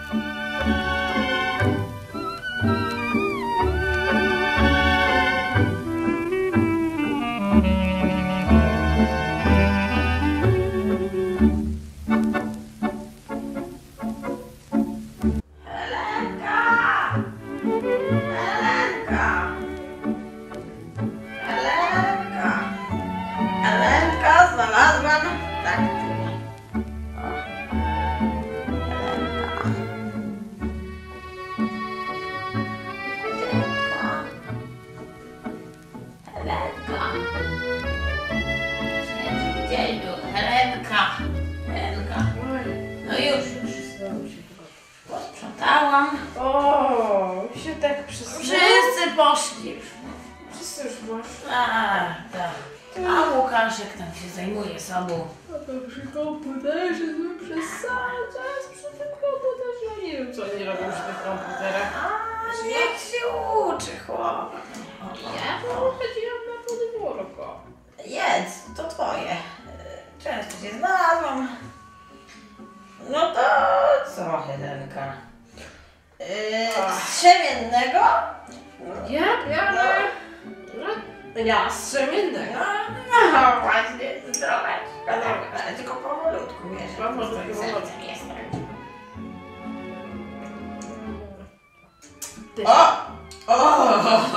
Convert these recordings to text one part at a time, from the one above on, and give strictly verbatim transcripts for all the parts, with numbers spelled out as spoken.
Helenka, Helenka. No już, już. Posprzątałam. O, się tak wszyscy... Wszyscy poszli już. Wszyscy już poszli. A, tak. A Łukaszek tam się zajmuje sobą. A to przy komputerze, to przesadzasz przy tym komputerze. Ja nie wiem, co oni robią przy tych komputerach. A, niech się uczy, chłop. Ja to chodziłam na podwórko. Jedz, to twoje. Często cię znalazłam. No to co, Helenka? Yy, strzemiennego? Ja biorę... No, ja strzemiennego. No, no właśnie, zdrowe. Ale tylko powolutku, wiesz. Powolutku, powolutku. O! O!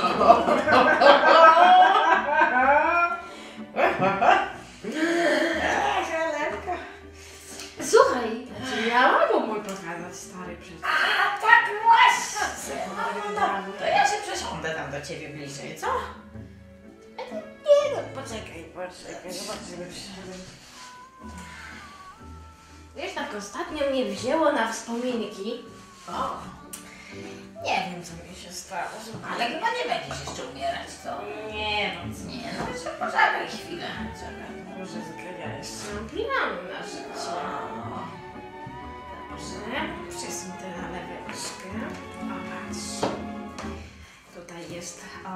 Helenka. Słuchaj, ja mogę mój pokazać stary przecież. A, tak właśnie. No, no, no. To ja się przesiądę tam do ciebie bliżej, co? Nie no, poczekaj, poczekaj, zobaczymy. Wiesz, tak ostatnio mnie wzięło na wspominki. O, Nie wiem, co mi się stało. ale chyba nie będziesz jeszcze umierać, co? Nie no, Nie, no jeszcze poczekaj chwilę. Czekaj. może zgrania jeszcze mam plany na życie. Dobrze, przesuń te na leweczkę. O, patrz. Tutaj jest. O,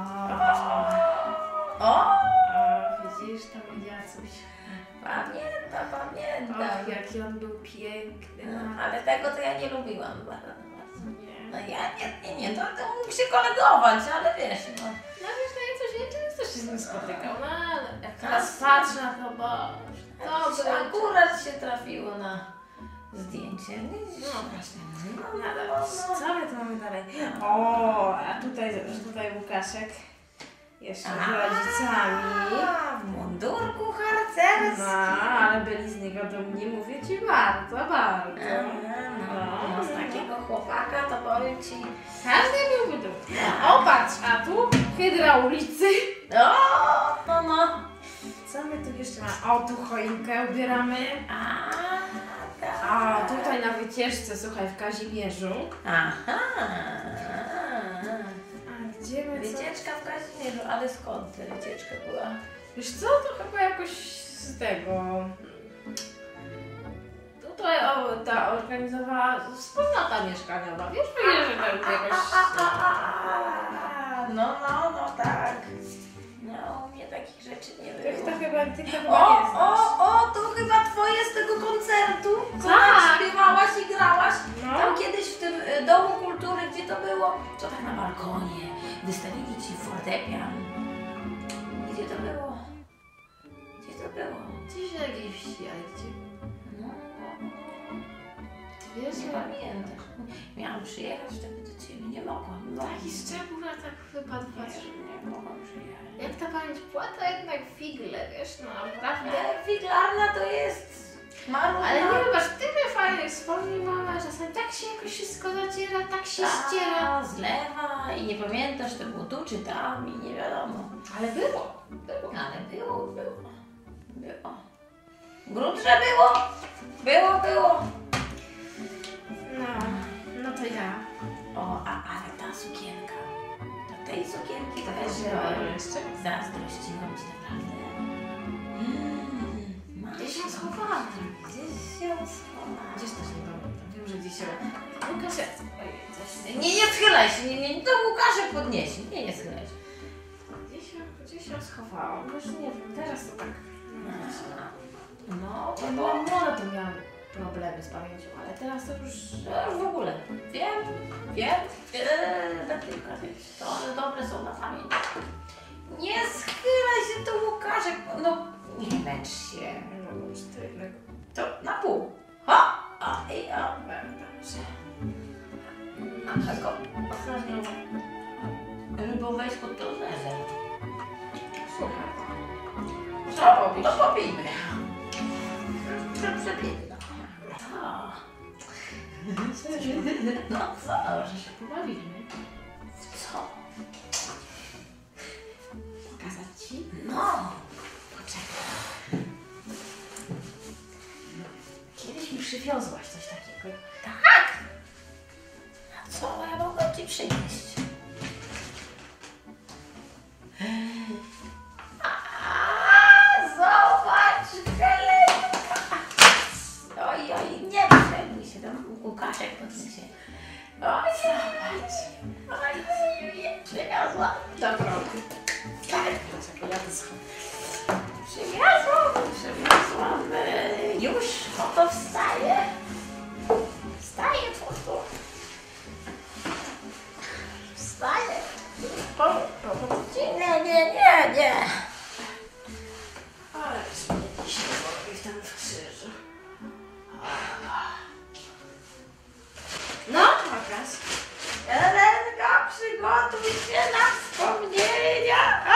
O! o widzisz, tam Jacuś. Pamiętam, pamiętam. Och, jaki on był piękny. No, ale tego to ja nie lubiłam bardzo. Nie. No ja nie, nie, nie, to, to mógł się kolegować, ale wiesz, no. No wiesz, no ja coś nie często się z nim spotykał, no ale jak Teraz teraz patrzę na to, bo to To akurat się trafiło na zdjęcie. Widzisz? No właśnie. No, No, no, ale no. co my tu mamy dalej? O, a tutaj, tutaj Łukaszek jeszcze z rodzicami. A, w mundurku harcerskim. No, ale byli z niego dumni, mówię ci bardzo, bardzo. No, z takiego chłopaka to powiem ci. Każdy byłby dumny. O, patrz, a tu hydraulicy. O, no, no. Co my tu jeszcze mamy? O, tu choinkę ubieramy. A, tak. A tutaj na wycieczce, słuchaj, w Kazimierzu. Aha. A gdzie my co? Wycieczka w Kazimierzu, ale skąd ta wycieczka była? Wiesz co, to chyba jakoś z tego... Tutaj o, ta organizowała wspólnota mieszkaniowa. Wiesz, że tam jakoś... No, no, no tak. No, u mnie takich rzeczy nie To, było. to chyba, ty to chyba O, nie znasz. o, o, to chyba twoje z tego koncertu, co Tak. tak śpiewałaś i grałaś. No. Tam kiedyś w tym y, Domu Kultury, gdzie to było? Co tak na balkonie, wystawili ci fortepian. Gdzie to było? Gdzie to było? Gdzieś na jakiejś wsi, ale gdzie? No, Ty wiesz, nie że pamiętasz. Miałam przyjechać wtedy do ciebie, nie mogłam. No, taki szczegół na tak wypadł, patrz. nie, nie mogłam przyjechać. Jak ta pamięć płata, jednak figle, wiesz, no naprawdę. Ale figlarna to jest marudna. Ale nie masz tyle fajnych wspomnień, mama, czasem tak się jakoś wszystko zaciera, tak się ściera. A, zlewa i nie pamiętasz, to było tu czy tam i nie wiadomo. Ale było, było. Ale było, było, było. Grudże było, było, było. No, no to ja. O, a, ale ta sukienka, do tej sukienki to Wiesz, wiesz, że że jeszcze? zazdrościłam ci naprawdę. Mm, masz Gdzieś ją ją. schowałam. Gdzieś się schowałam. Gdzieś też nie pamiętam, wiem, że gdzieś ją... Łukasz, Nie, nie, nie schylaj się, nie, nie, to Łukaszek podniesie, nie, nie schylaj się. gdzieś ją, gdzieś ją schowałam, już nie wiem, teraz to tak... No, To była młoda, to miałam problemy z pamięcią, ale teraz to już, Ja już w ogóle wiem, wiem, wiele tylko to one dobre są na pamięć. Nie schylaj się tu, Łukaszek, no nie męcz się. no już tyle. To na pół. Ha! A i a, dobrze. A tego ostatnio, żeby wejść pod to zezę. Słuchaj. Co popić? To popijmy. Przepijmy. Co? No co? Może się pobawimy. Co? Pokazać ci? No. Poczekaj. Kiedyś mi przywiozłaś coś takiego. Tak? A co ja mogę ci przynieść? A, zobacz, Helenka. Oj, oj, nie przejmuj się, tam Łukaszek podniesie. Oj, zobacz. Oj, oj, przywiozłam. Naprawdę. Tak, Czekaj, ja to schowam. przywiozłam, przywiozłam. e, Już, oto wstaje. Wstaje, po Wstaje. O, o, o. Nie, nie, nie, nie. Ale mnie dzisiaj boli w tym krzyżu. No, pokaż. Helenka, przygotuj się na wspomnienia.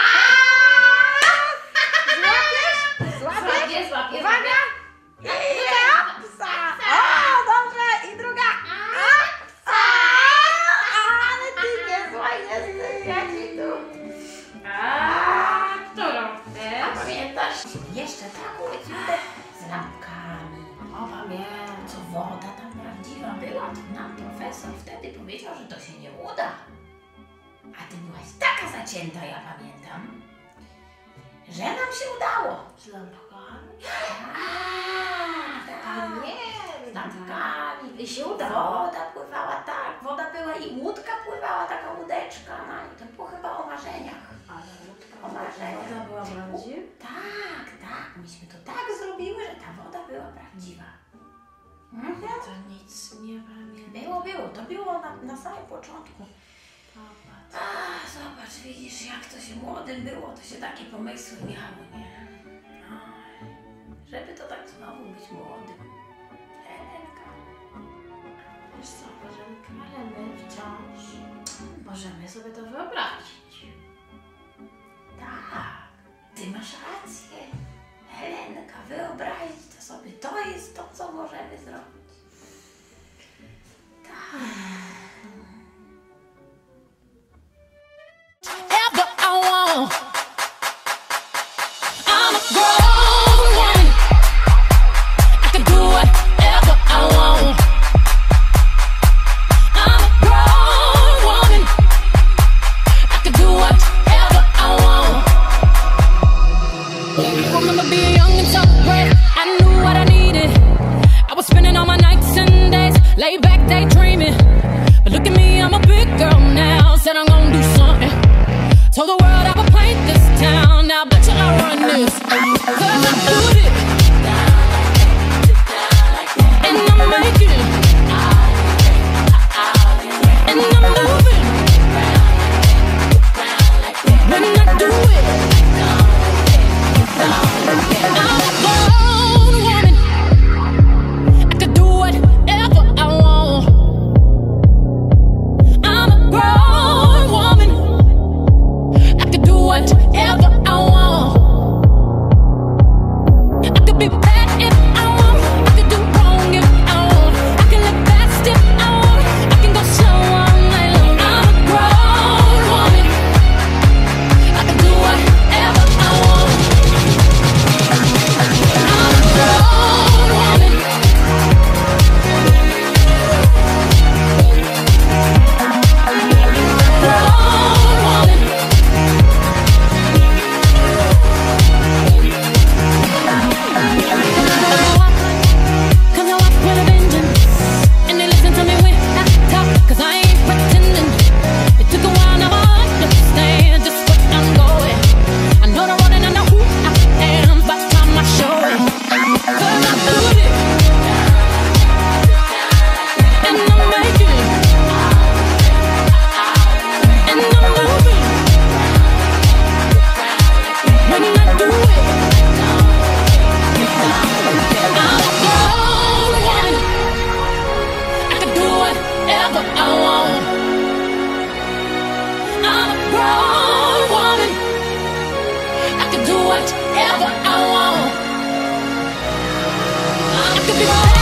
Złapiesz? Złapię, złapię. Uwaga! I hopsa! O, dobrze! I druga! A, ale ty nie zła jesteś, ja ci tu. A, którą A też? pamiętasz? Jeszcze taką łycinę z lampkami. O, pamiętam. Co woda tam prawdziwa była, to nam profesor wtedy powiedział, że to się nie uda. A ty byłaś taka zacięta, ja pamiętam, że nam się udało. Z lampkami? A, tak. Z lampkami. I się udało. Woda pływała, tak. Woda była i łódka pływała, taka łódeczka na niej. To było chyba o marzeniach. Ale łódka, O marzeniach. woda była prawdziwa? Tak, tak. Myśmy to tak zrobiły, że ta woda była prawdziwa. Mhm. To nic nie pamiętam. Było, było. To było na, na samym początku. Popatrz. A, zobacz, widzisz, jak to się młodym było, to się takie pomysły miało, nie? Oj, żeby to tak znowu być młodym. Helenka. Wiesz co, Bożenka, ale my wciąż możemy sobie to wyobrazić. Tak, ty masz rację. Helenka, wyobrazić to sobie, to jest to, co możemy zrobić. Tak. Ever I want. I'm a grown woman. I can do whatever I want. I'm a grown woman. I can do whatever I want. Remember being young and so brave. I knew what I needed. I was spending all my nights and days laid back daydreaming. But look at me, I'm a big girl now. Said I'm gonna do something. Told the world I would paint this town. Now bet you I run this. Cause I'm doing it. And I'm making it. And I'm moving. When I do it, I'm a grown woman. I can do whatever I want. whatever I want. I'm a grown woman. I can do whatever I want. I could be